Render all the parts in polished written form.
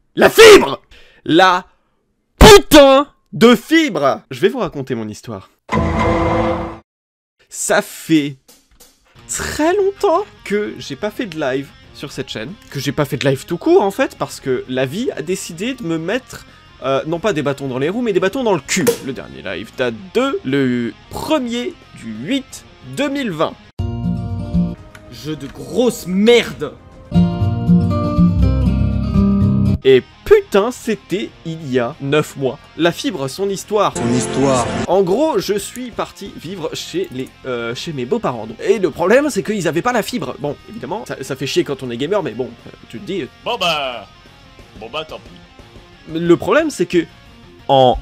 La fibre! La putain de fibre! Je vais vous raconter mon histoire. Ça fait très longtemps que j'ai pas fait de live sur cette chaîne, que j'ai pas fait de live tout court en fait, parce que la vie a décidé de me mettre, non pas des bâtons dans les roues, mais des bâtons dans le cul. Le dernier live date de le 1er du 8 2020. Jeu de grosse merde! Et putain, c'était il y a 9 mois. La fibre, son histoire. Son histoire. En gros, je suis parti vivre chez mes beaux-parents. Et le problème, c'est qu'ils avaient pas la fibre. Bon, évidemment, ça fait chier quand on est gamer, mais bon, tu te dis... Bon bah, tant pis. Le problème, c'est que... En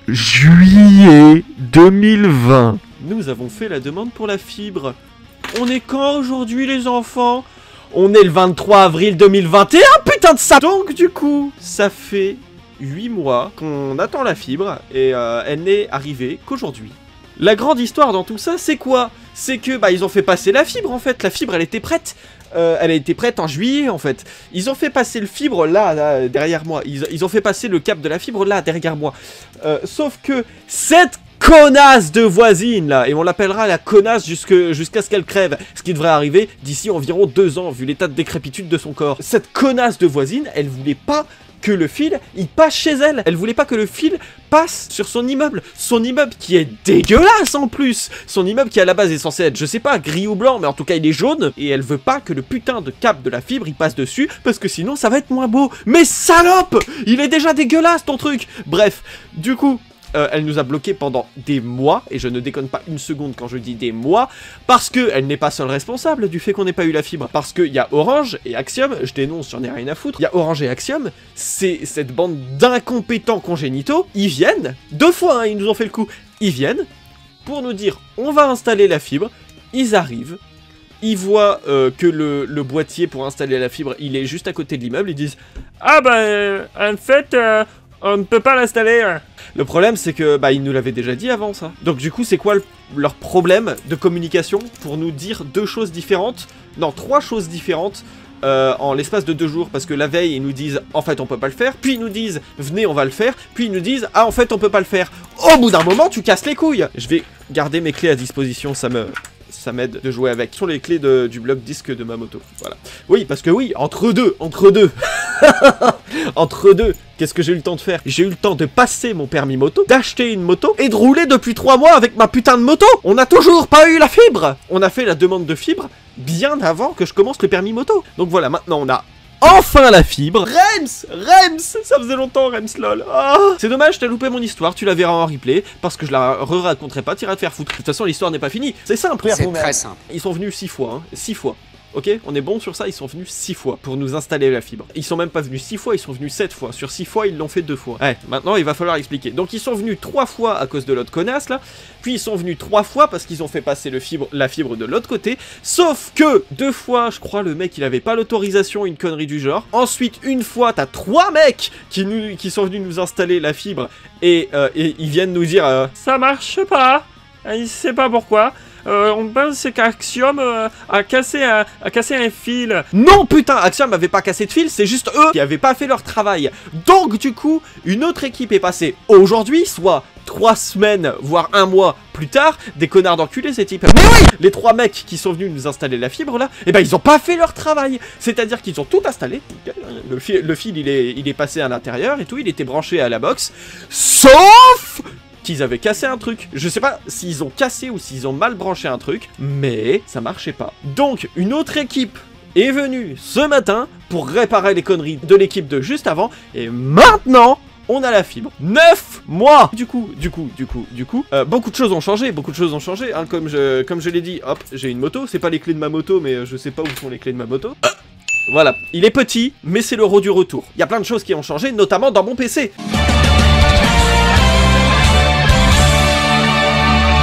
juillet 2020, nous avons fait la demande pour la fibre. On est quand aujourd'hui, les enfants ? On est le 23 avril 2021, putain de ça! Donc du coup, ça fait 8 mois qu'on attend la fibre, et elle n'est arrivée qu'aujourd'hui. La grande histoire dans tout ça, c'est quoi? C'est que, bah, ils ont fait passer la fibre, en fait. La fibre, elle était prête. Elle a été prête en juillet, en fait. Ils ont fait passer le fibre, là, derrière moi. Ils ont fait passer le cap de la fibre, là, derrière moi. Sauf que, cette connasse de voisine là, et on l'appellera la connasse jusqu'à ce qu'elle crève, ce qui devrait arriver d'ici environ 2 ans vu l'état de décrépitude de son corps. Cette connasse de voisine, elle voulait pas que le fil, il passe chez elle. Elle voulait pas que le fil passe sur son immeuble qui est dégueulasse en plus. Son immeuble qui à la base est censé être, je sais pas, gris ou blanc, mais en tout cas il est jaune, et elle veut pas que le putain de cap de la fibre il passe dessus, parce que sinon ça va être moins beau. Mais salope! Il est déjà dégueulasse ton truc! Bref, du coup... elle nous a bloqué pendant des mois, et je ne déconne pas une seconde quand je dis des mois, parce qu'elle n'est pas seule responsable du fait qu'on n'ait pas eu la fibre. Parce qu'il y a Orange et Axiom, je dénonce, j'en ai rien à foutre, il y a Orange et Axiom, c'est cette bande d'incompétents congénitaux, ils viennent, 2 fois hein, ils nous ont fait le coup, ils viennent pour nous dire on va installer la fibre, ils arrivent, ils voient que le boîtier pour installer la fibre, il est juste à côté de l'immeuble, ils disent « Ah bah, en fait... on ne peut pas l'installer. » Le problème, c'est que, bah, ils nous l'avaient déjà dit avant, ça. Donc, du coup, c'est quoi leur problème de communication pour nous dire 2 choses différentes? Non, 3 choses différentes en l'espace de 2 jours. Parce que la veille, ils nous disent, en fait, on peut pas le faire. Puis, ils nous disent, venez, on va le faire. Puis, ils nous disent, ah, en fait, on peut pas le faire. Au bout d'un moment, tu casses les couilles. Je vais garder mes clés à disposition, ça m'aide de jouer avec. Ce sont les clés du bloc disque de ma moto. Voilà. Oui, parce que oui, entre deux. Entre deux, qu'est-ce que j'ai eu le temps de faire? J'ai eu le temps de passer mon permis moto, d'acheter une moto et de rouler depuis 3 mois avec ma putain de moto. On n'a toujours pas eu la fibre. On a fait la demande de fibre bien avant que je commence le permis moto. Donc voilà, maintenant on a enfin la fibre. Rems, ça faisait longtemps Rems lol. Oh. C'est dommage, t'as loupé mon histoire, tu la verras en replay, parce que je la re-raconterai pas, t'iras te faire foutre. De toute façon l'histoire n'est pas finie, c'est simple. C'est très simple. Ils sont venus 6 fois, hein. 6 fois. Ok, on est bon sur ça, ils sont venus 6 fois pour nous installer la fibre. Ils sont même pas venus 6 fois, ils sont venus 7 fois. Sur 6 fois, ils l'ont fait 2 fois. Ouais, maintenant il va falloir expliquer. Donc ils sont venus 3 fois à cause de l'autre connasse là. Puis ils sont venus 3 fois parce qu'ils ont fait passer la fibre de l'autre côté. Sauf que 2 fois, je crois, le mec il avait pas l'autorisation, une connerie du genre. Ensuite, une fois, t'as 3 mecs qui sont venus nous installer la fibre. Et ils viennent nous dire ça marche pas. Il sait pas pourquoi. On pense qu'Axiom a cassé un fil. Non putain, Axiom avait pas cassé de fil, c'est juste eux qui avaient pas fait leur travail. Donc du coup, une autre équipe est passée aujourd'hui, soit 3 semaines, voire 1 mois plus tard, des connards d'enculés ces types. Mais oui, les 3 mecs qui sont venus nous installer la fibre là, eh ben ils ont pas fait leur travail. C'est-à-dire qu'ils ont tout installé, le fil il est passé à l'intérieur et tout, il était branché à la box, sauf... qu'ils avaient cassé un truc. Je sais pas s'ils ont cassé ou s'ils ont mal branché un truc, mais ça marchait pas. Donc, une autre équipe est venue ce matin pour réparer les conneries de l'équipe de juste avant, et maintenant, on a la fibre. 9 mois. Du coup, beaucoup de choses ont changé, hein, comme je l'ai dit, hop, j'ai une moto, c'est pas les clés de ma moto, mais je sais pas où sont les clés de ma moto. Voilà, il est petit, mais c'est l'euro du retour. Il y a plein de choses qui ont changé, notamment dans mon PC.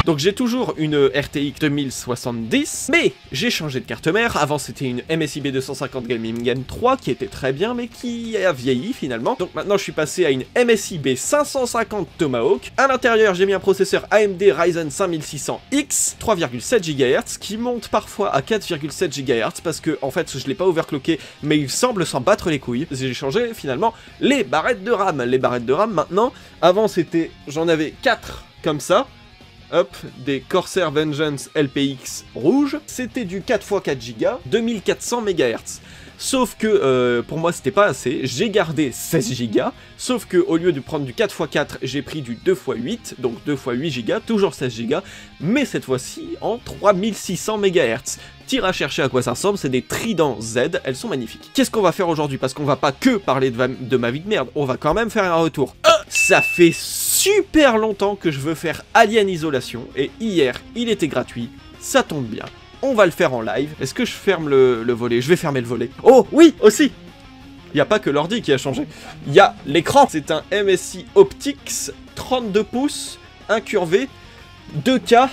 Donc j'ai toujours une RTX 2070, mais j'ai changé de carte mère. Avant c'était une MSI B250 Gaming Gen 3 qui était très bien, mais qui a vieilli finalement. Donc maintenant je suis passé à une MSI B550 Tomahawk. À l'intérieur j'ai mis un processeur AMD Ryzen 5600X, 3,7 GHz, qui monte parfois à 4,7 GHz, parce que en fait je l'ai pas overclocké, mais il semble s'en battre les couilles. J'ai changé finalement les barrettes de RAM. Les barrettes de RAM maintenant, avant c'était, j'en avais 4 comme ça. Hop, des Corsair Vengeance LPX rouge, c'était du 4x4 Go, 2400 MHz. Sauf que pour moi c'était pas assez, j'ai gardé 16 Go, sauf que au lieu de prendre du 4x4, j'ai pris du 2x8, donc 2x8 Go, toujours 16 Go, mais cette fois-ci en 3600 MHz. Tire à chercher à quoi ça ressemble, c'est des Trident Z, elles sont magnifiques. Qu'est-ce qu'on va faire aujourd'hui? Parce qu'on va pas que parler de ma vie de merde, on va quand même faire un retour. Ça fait super longtemps que je veux faire Alien Isolation, et hier, il était gratuit, ça tombe bien. On va le faire en live. Est-ce que je ferme le volet? Je vais fermer le volet. Oh, oui, aussi. Il n'y a pas que l'ordi qui a changé. Il y a l'écran. C'est un MSI Optix 32 pouces, incurvé, 2K,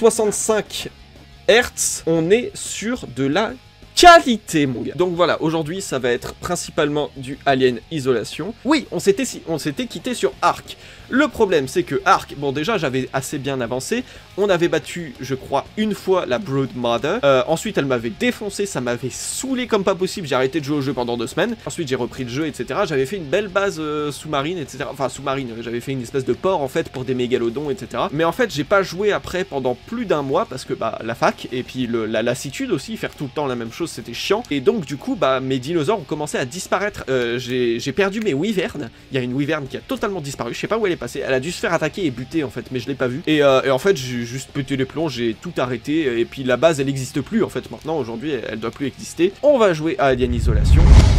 165 Hz. On est sur de la qualité, mon gars. Donc voilà, aujourd'hui, ça va être principalement du Alien Isolation. Oui, on s'était quitté sur Ark. Le problème, c'est que Ark, bon déjà, j'avais assez bien avancé. On avait battu, je crois, une fois la Brood Mother. Ensuite, elle m'avait défoncé, ça m'avait saoulé comme pas possible. J'ai arrêté de jouer au jeu pendant 2 semaines. Ensuite, j'ai repris le jeu, etc. J'avais fait une belle base sous-marine, etc. Enfin, sous-marine, j'avais fait une espèce de port, en fait, pour des mégalodons, etc. Mais en fait, j'ai pas joué après pendant plus d'1 mois, parce que, bah, la fac, et puis la lassitude aussi, faire tout le temps la même chose, c'était chiant. Et donc, du coup, bah, mes dinosaures ont commencé à disparaître. J'ai perdu mes wyvernes. Il y a une wyverne qui a totalement disparu. Je sais pas où elle est passée. Elle a dû se faire attaquer et buter, en fait, mais je l'ai pas vue. Et en fait, j'ai juste pété les plombs, j'ai tout arrêté. Et puis, la base, elle existe plus, en fait, maintenant. Aujourd'hui, elle doit plus exister. On va jouer à Alien Isolation.